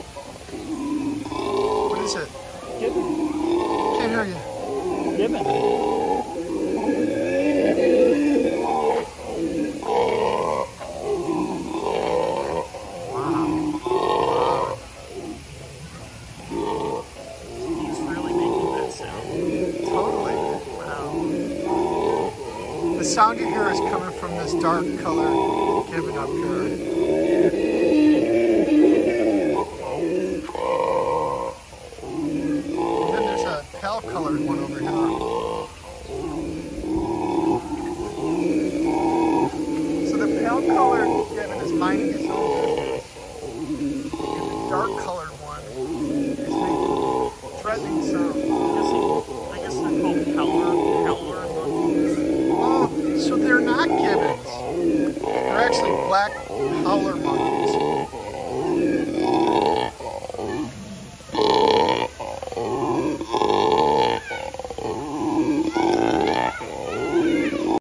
What is it? Gibbon. Can't hear you. Gibbon. He's really making that sound. Totally. Wow. The sound you hear is coming from this dark color gibbon up here. And then there's a pale colored one over here. So the pale colored gibbon is minding its own business. And the dark colored